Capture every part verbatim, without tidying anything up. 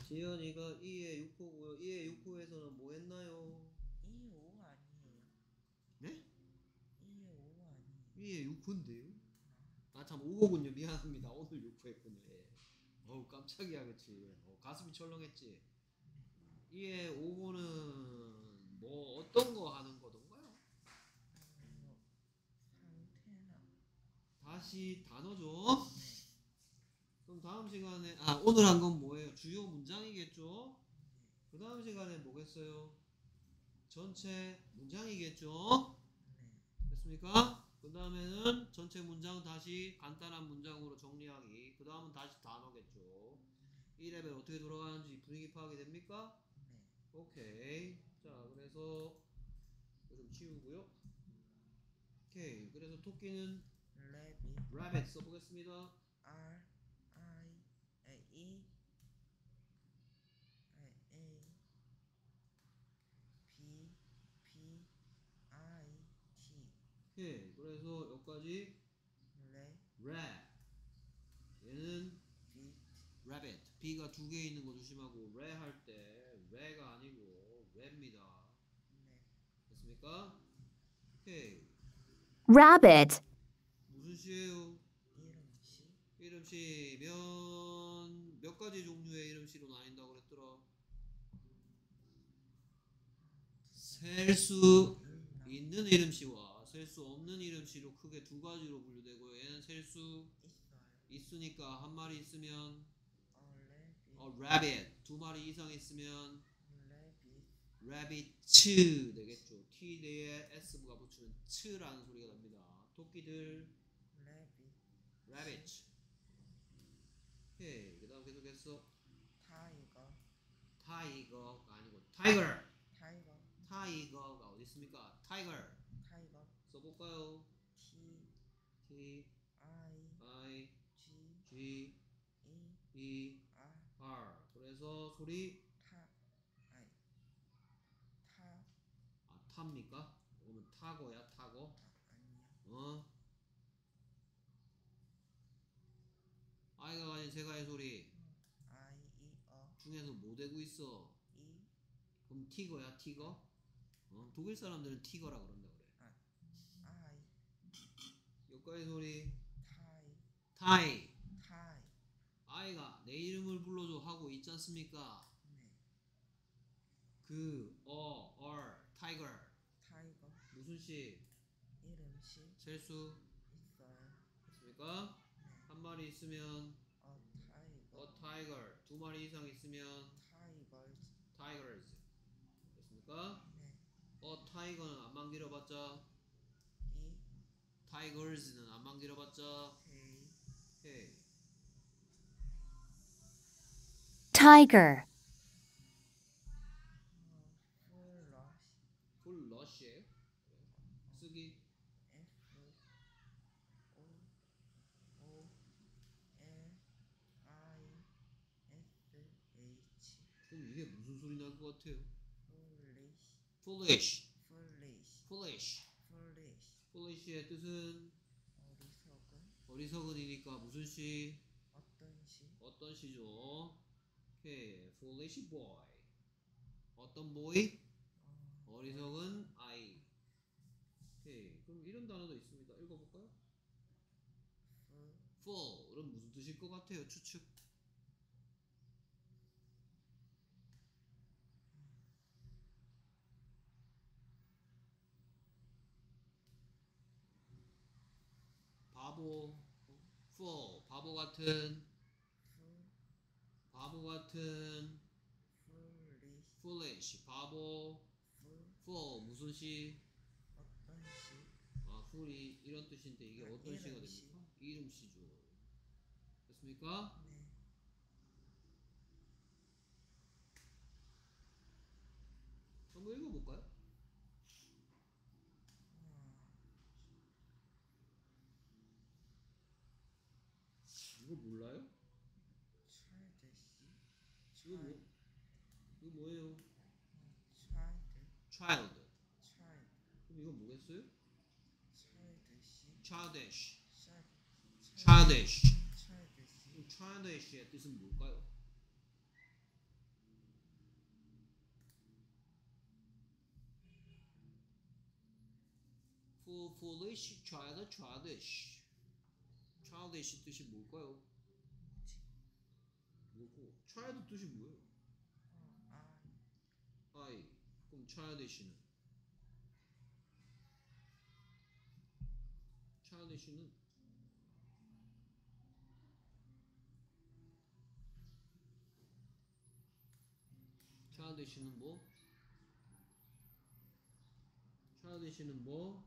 지연이가 이에 육 호고요. 이에 육 호에서는 뭐 했나요? 이에 오 아니에요. 네? 이에 오 아니에요. 이에 육 호인데요? 아 참 오 호군요. 미안합니다. 오늘 육 호 했군요. 예. 어우 깜짝이야 그치. 어, 가슴이 철렁했지. 이에 오 호는 뭐 어떤 거 하는 거던가요? 어, 상태나. 다시 단어죠. 그럼 다음 시간에 아 오늘 한 건 뭐예요? 주요 문장이겠죠? 그 다음 시간에 뭐겠어요? 전체 문장이겠죠? 네. 됐습니까? 그 다음에는 전체 문장 다시 간단한 문장으로 정리하기. 그 다음은 다시 단어겠죠. 이 레벨 어떻게 돌아가는지 분위기 파악이 됩니까? 네. 오케이. 자, 그래서 이거 좀 치우고요. 오케이. 그래서 토끼는 rabbit. rabbit 써보겠습니다. R I A E A A B B I T. 오케이. 그래서 여기까지 래 rat. 얘는 빛 rabbit. B가 두 개 있는 거 조심하고 래 할 때 래가 아니고 래입니다. 네. 됐습니까? 오케이. rabbit, 무슨 시예요? 이름시. 이름시면 몇 가지 종류의 이름시로 나뉜다고 그랬더라? 셀 수 있는 이름시와 셀 수 없는 이름시로 크게 두 가지로 분류되고요. 얘는 셀 수 있어요. 있으니까 한 마리 있으면 어, 어, rabbit. rabbit. 두 마리 이상 있으면 rabbit. rabbit 되겠죠. T 뒤에 S가 붙이면 츠라는 소리가 납니다. 토끼들 rabbit. rabbit. 오케이. 그 다음 계속해서 tiger. 타이거가 아니고 tiger. tiger. 타이거가 어디 있습니까? tiger. tiger. 써볼까요? T T I I G G E E R. R. 그래서 소리 타 아이 타 아 탑니까? 그러면 타고야 타고. 아, 아니요. 어? 아이가 가진 세 가지 소리 I E 어 중에서 뭐 되고 있어? E 그럼 티거야 티거? 어? 독일 사람들은 티거라 그런다 그래. 아 I 여기까지 소리 타이 타이. 타이. 아이가 내 이름을 불러줘 하고 있지 않습니까? 네. 그 어, 얼, 타이거 타이거. 무슨 시? 이름시. 셀수 있어요. 됐습니까? 네. 한 마리 있으면 어 타이거. 어 타이거. 두 마리 이상 있으면 타이거즈. 타이거즈. 됐습니까? 네. 어 타이거는 안만 길어봤자 E 타이거즈는 안만 길어봤자 A 오케이. tiger, 어 플러시. 풀 러시에요? 쓰기 F O O L I S H. 그럼 이게 무슨 소리 날 것 같아요? foolish. foolish foolish. foolish foolish. foolish의 뜻은 어리석은. 어리석은이니까 무슨 시? 어떤 시. 어떤 시죠? 오케이. foolish boy. 어떤 boy? 어, 어리석은 아이. 오케이. 그럼 이런 단어도 있습니다. 읽어볼까요? fu fool은 무슨 뜻일 것 같아요? 추측. 바보. fool. 바보 같은. fu 바보 같은. foolish. foolish. 바보. fu fool. 무슨 시? 어떤 시. 아, fool이 이런 뜻인데 이게 아, 어떤 시가 이름시. 됩니까? 이름시죠. 됐습니까? 네. 한번 읽어볼까요? 이거 몰라요? childish. 이거 뭐? 이거 뭐예요? child. child. child. 그럼 이건 뭐겠어요? childish. childish. child. childish. childish. 그럼 childish의 뜻은 뭘까요? fool, foolish, child, childish. childish 뜻이 뭘까요? 뭐고? child 뜻이 뭐예요? 어, I. I. 그럼 childish는? childish는? childish는 뭐? childish는 뭐?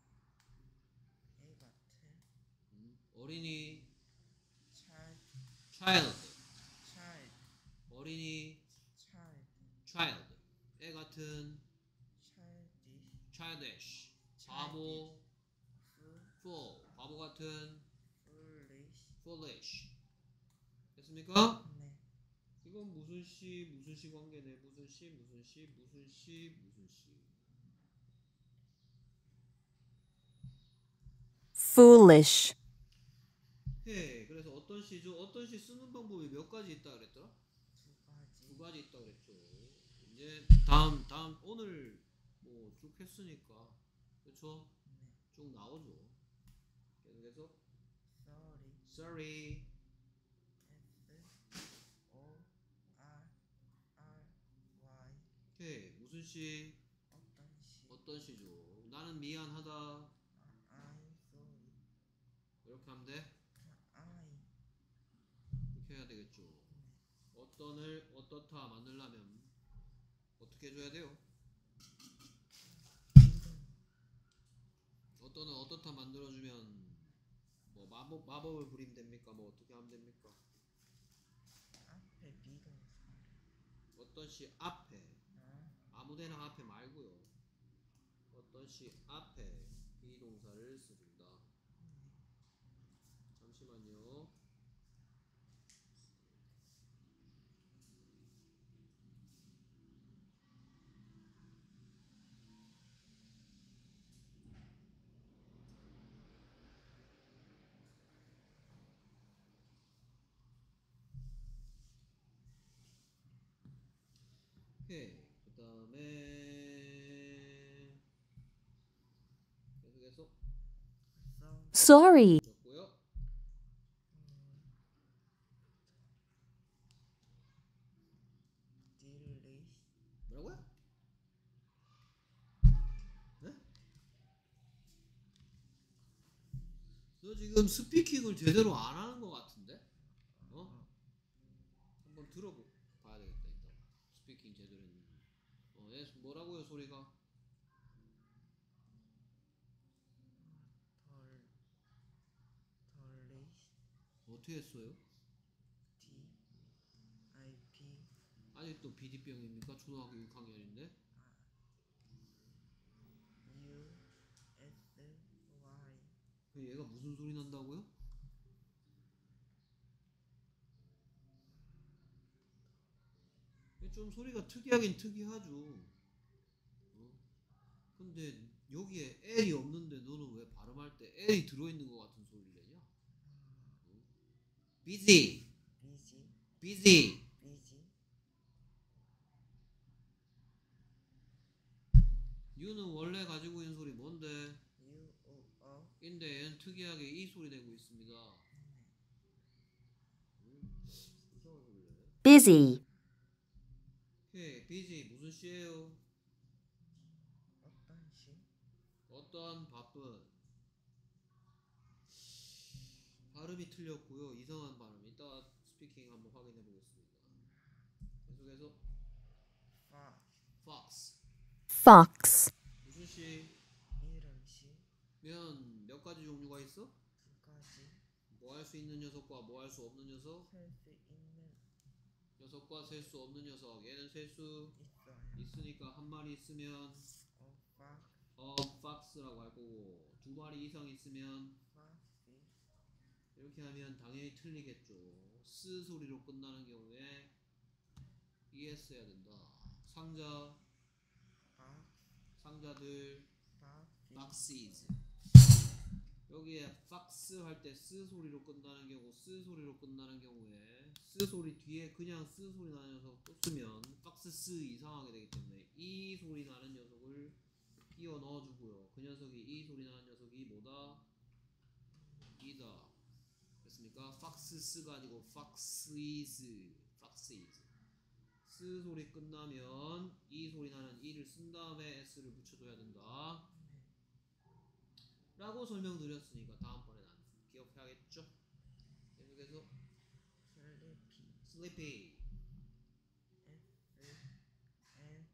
애 같은. 음, 어린이. child. child. child. 어린이. child. child. 애 같은. childish. childish. 바보. fool. 바보 같은. foolish. foolish. 됐습니까? 네. 이건 무슨 시 무슨 시 관계네. 무슨 시 무슨 시 무슨 시 무슨 시. foolish, 예. 그래서 어떤 시죠? 어떤 시 쓰는 방법이 몇 가지 있다 그랬더라? 두 가지. 두 가지 있다 그랬죠. 이제 다음 다음 오늘 뭐 쭉 했으니까 그렇죠? 네. 쭉 나오죠. 계속해서 sorry. sorry. S O R R Y. 오케이. 무슨 시? 어떤 시. 어떤 시죠? 나는 미안하다. 아, I'm sorry. 이렇게 하면 돼? 아, I. 이렇게 해야 되겠죠. 어떤을 어떻다 만들려면 어떻게 해줘야 돼요? 어떤을 어떻다 만들어주면 뭐 마법 마법을 부리면 됩니까? 뭐 어떻게 하면 됩니까? 앞에 비동사. 어떤 시 앞에 어, 아무데나 앞에 말고요. 어떤 시 앞에 비동사를 써준다. 잠시만요. 오케이. 그 다음에 계속해서 so, sorry, 적고요. delicious. 뭐라고요? 네? 너 지금 스피킹을 제대로 안 하는 것 같은데? 어? 한번 들어봐 봐야 되겠다. 이따 스피킹 제대로 했는지. 어, 얘 뭐라고요 소리가? 덜, 덜리시. 어떻게 했어요? D I P. 아직도 비디병입니까? 초등학교 육 학년인데? U S Y. 얘가 무슨 소리 난다고요? 좀 소리가 특이하긴 특이하죠. 어? 근데 여기에 L이 없는데 너는 왜 발음할 때 L이 들어있는 것 같은 소리를 내냐? 어? busy, busy. busy. busy. U는 원래 가지고 있는 소리 뭔데? U O O. 인데 얘는 특이하게 이 소리 내고 있습니다. 음, 이상한 소리 내네. busy, 오케이, busy 무슨 시예요? 어떤 시. 어떤 바쁜. 발음이 틀렸고요. 이상한 발음. 이따 스피킹 한번 확인해 보겠습니다. 계속해서 fox. fox fox, 무슨 시? 이름 시. 면 몇 가지 종류가 있어? 두 가지. 뭐 할 수 있는 녀석과 뭐 할 수 없는 녀석? 셀 수 있는. 녀석과 셀 수 없는 녀석. 얘는 셀 수 있어요. 있으니까 한 마리 있으면 어, fox. 어 fox라고 할 거고, 두 마리 이상 있으면 foxy. 이렇게 하면 당연히 틀리겠죠. 스 소리로 끝나는 경우에 es 해야 된다. 상자, box. 상자들, boxy. boxes. 여기에 fox 할 때 스 소리로 끝나는 경우, 스 소리로 끝나는 경우에 스 소리 뒤에 그냥 스 소리 나는 녀석 또 쓰면 foxes 이상하게 되기 때문에 이 소리 나는 녀석을 끼워 넣어주고요. 그 녀석이 이 소리 나는 녀석이 뭐다? 이다. 됐습니까? foxes가 아니고 foxes, foxes. 스 소리 끝나면 이 소리 나는 이를 쓴 다음에 s를 붙여줘야 된다. 라고 설명드렸으니까 다음번엔 안 기억해야겠죠? 계속해서 슬리피. sleepy. F L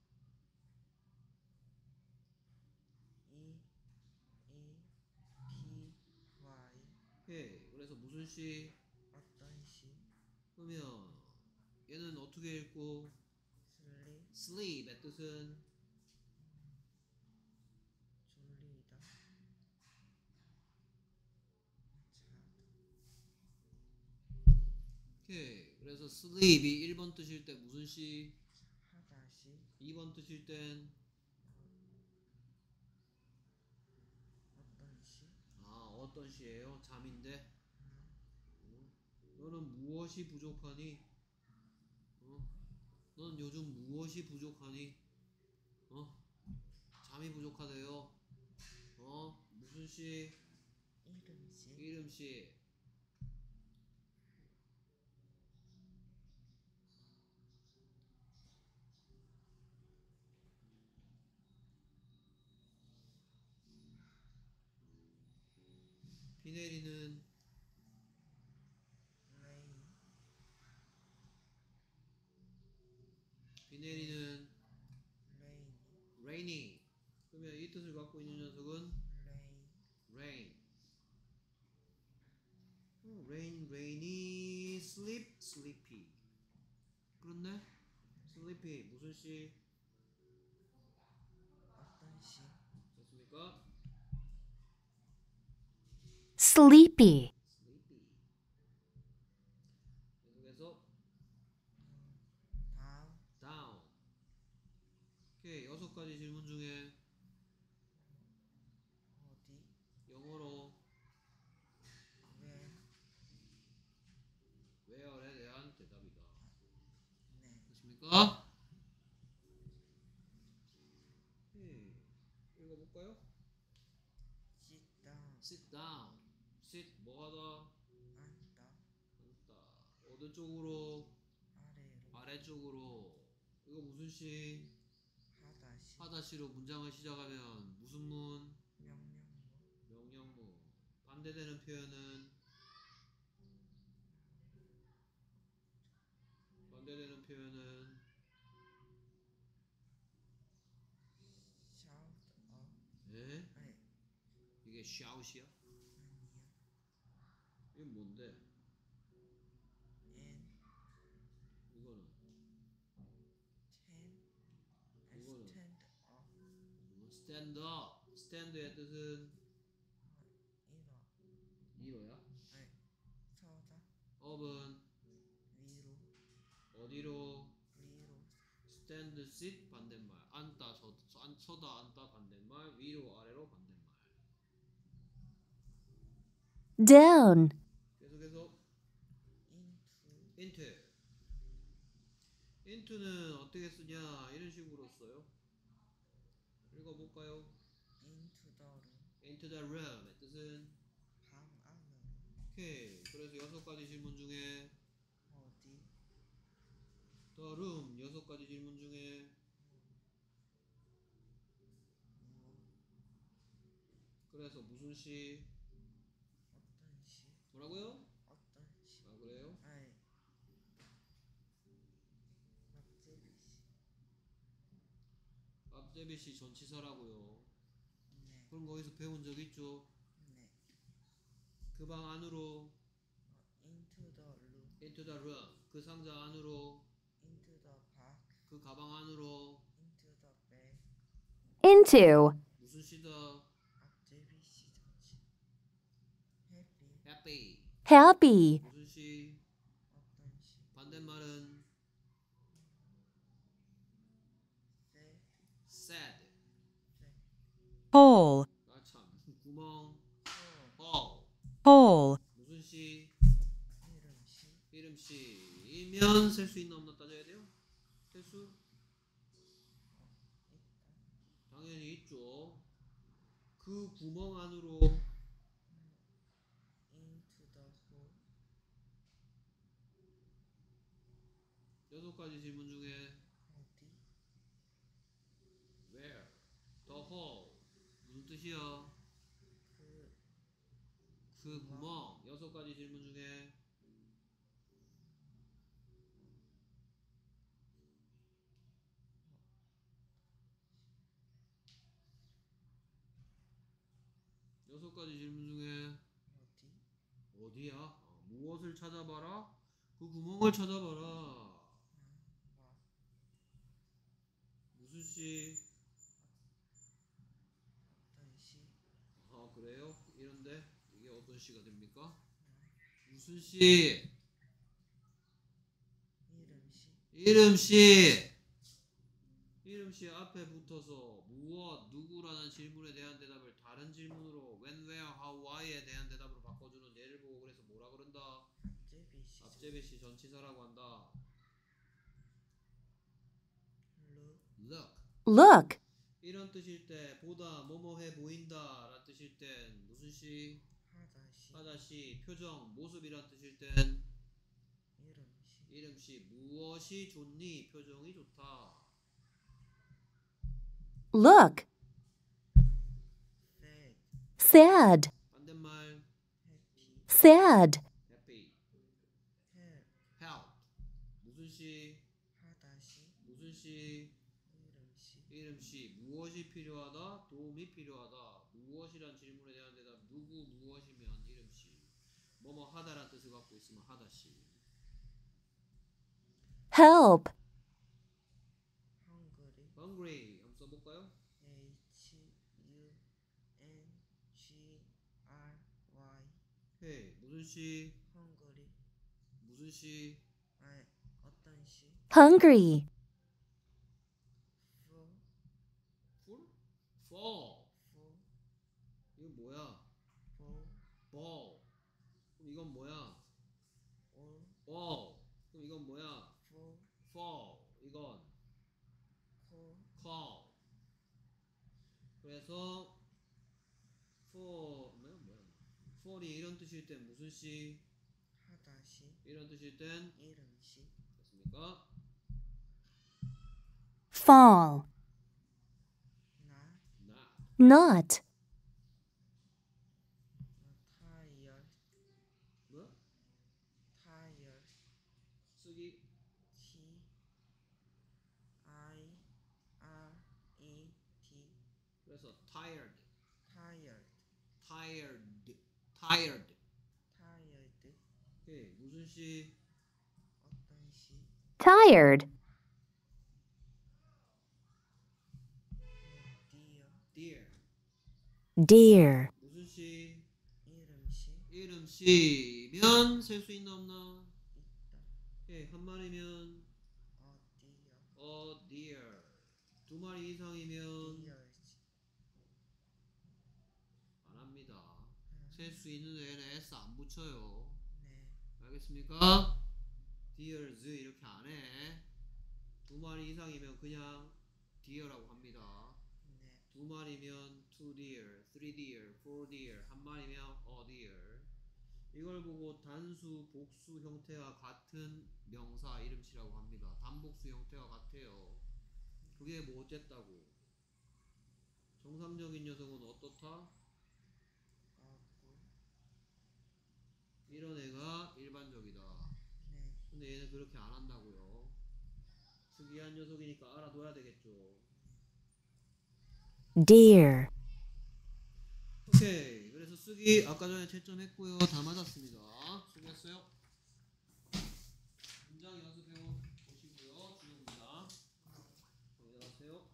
E E P Y. 오케이. 그래서 무슨 시? 어떤 시? 그러면 얘는 어떻게 읽고? 슬리 sleep의 뜻은 졸리다. 오케이. 그래서 sleep이 일 번 뜻일 때 무슨 시? 하다시. 이 번 뜻일 땐 어떤 시? 아, 어떤 시예요? 잠인데. 어? 너는 무엇이 부족하니? 어? 너는 요즘 무엇이 부족하니? 어? 잠이 부족하대요. 어? 무슨 시? 이름 시. 이름 시. 비 내리는 레인. 비 내리는 레인. rainy. 그러면 이 뜻을 갖고 있는 녀석은 레인. rain. 어, rain, rainy, sleep, sleepy. 그렇네? sleepy 무슨 시? 어떤 시? 됐습니까? sleepy, sleepy. 계속해서 다음. down. 오케이. 여섯 가지 질문 중에 어디? 영어로 왜? where에 대한 대답이다. 네. 됐습니까? 네. 읽어볼까요? Sit down. sit down. sit 뭐하다? 앉다. 앉다. 어느 쪽으로? 아래로. 아래쪽으로. 이거 무슨 시? 하다시. 하다시로 문장을 시작하면 무슨 문? 명령문. 명령문. 반대되는 표현은 반대되는 표현은 shout up. 예? 아니, 이게 shout이야? 아니요. 이건 뭔데? and 이거는 ten 이거는 stand up. stand up. stand의 뜻은 일어. 이로야? 아니, 서다. up은 위로. 어디로? 위로. stand, sit 반대말. 앉다, 서, 안, 서다, 앉다 반대말. 위로, 아래로 반대말. down, 계속해서 into. into. into는 어떻게 쓰냐? 이런 식으로 써요. 읽어볼까요? into the room. into the room의 뜻은 방 안으로. 오케이. 그래서 여섯 가지 질문 중에 어디? the room 여섯 가지 질문 중에 무엇? 그래서 무슨 시? 어떤 시? 뭐라고요? 어떤 시? 아 그래요? 아이. 막제비 시. 앞제비 시 전치사라고요. 네. 그럼 거기서 배운 적 있죠? 네. 그 방 안으로 어, into the room. into the room 그 상자 안으로 into the box. 그 가방 안으로 into the bag. into, 무슨 시다? 앞제비 시 전치. happy. happy happy, 무슨 시? 어떤 시? 반대말은 sad. sad sad. whole, 아참 구멍 어. hole whole, 무슨 시? 이름 시. 이름 시이면 셀 수 있나 없나 따져야 돼요? 셀 수? 있다. 당연히 있죠. 그 구멍 안으로 into the hole. 여섯 가지 질문 중에 어디? where, the hole 무슨 뜻이야? 그 그 구멍. 여섯 가지 질문 중에 여섯 가지 질문 중에 어디? 어디야? 어, 무엇을 찾아봐라? 그 구멍을 찾아봐라. 아, 와. 무슨 씨? 어떤 시? 아 그래요? 이런데 이게 어떤 시가 됩니까? 무슨 씨? 이름 시. 이름 씨. 이름 씨 앞에 붙어서 무엇, 누구라는 질문에 대한 대답을 다른 질문으로 when, where, how, why에 대한 대답으로 바꿔주는 예를 보고 그래서 뭐라 그런다? 제비 시. 앞제비 씨 전치사라고 한다. look. look. Look. 이런 뜻일 때 보다 뭐뭐해 보인다 라는 뜻일 땐 무슨 씨? 하다 시. 하다 씨. 표정, 모습이란 뜻일 땐 이름 시. 이름 씨. 무엇이 좋니? 표정이 좋다. Look. sad. Sad. 반대말 happy. Sad. happy. help. help. 무슨 씨? 하다 시. 무슨 씨? 이름 시. 이름 씨. 무엇이 필요하다? 도움이 필요하다. 무엇이란 질문에 대한 대답. 누구 무엇이면 이름 씨. 뭐뭐 하다란 뜻을 갖고 있으면 하다 씨. Help. hungry. hungry. 한번 써볼까요? H U N G R Y. hey. 무슨 씨? hungry. 무슨 씨? 아, 어떤 시? Hungry. full. full? fall. full. 이건 뭐야? full. ball. 그럼 이건 뭐야? all. ball. 그럼 이건 뭐야? full. fall. 이건 call. call. 그래서 for 뭐야 뭐야? for이 이런 뜻일 땐 무슨 씨? 하다 시. 이런 뜻일 땐 이름 시. 됐습니까? Fall. not. not. Not. tired. 뭐? tired. 쓰기 T I R E D. 그래서 tired, tired. tired, tired. tired. 오케이 무슨 씨? 어떤 시? Tired. dear. dear. Dear. 무슨 씨? 이름 시. 이름 씨면 셀 수 있나 없나? 있다. 오케이 한 마리면 어 dear. a deer. 두 마리 이상이면 dears. 안 합니다. 음, 셀 수 있는 애는 s 안 붙여요. 네. 알겠습니까? deers 이렇게 안 해. 두 마리 이상이면 그냥 deer라고 합니다. 네. 두 마리면 two deer, three deer, four deer. 한 마리면 a deer. 이걸 보고 단수, 복수 형태와 같은 명사 이름치라고 합니다. 단복수 형태와 같아요. 그게 뭐 어쨌다고? 정상적인 녀석은 어떻다? 어구. 이런 애가 일반적이다. 네. 근데 얘는 그렇게 안 한다고요. 특이한 녀석이니까 알아둬야 되겠죠. Dear. 오케이. 그래서 쓰기 아까 전에 채점했고요. 다 맞았습니다. 수고했어요. 문장 연습해 보시고요. 중요합니다. 내려가세요.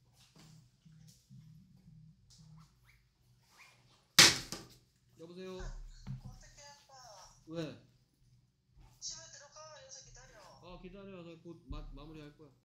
여보세요. 어떻게 할까? 왜? 집에 들어가. 여기서 기다려. 아 기다려. 나 곧 마무리할 거야.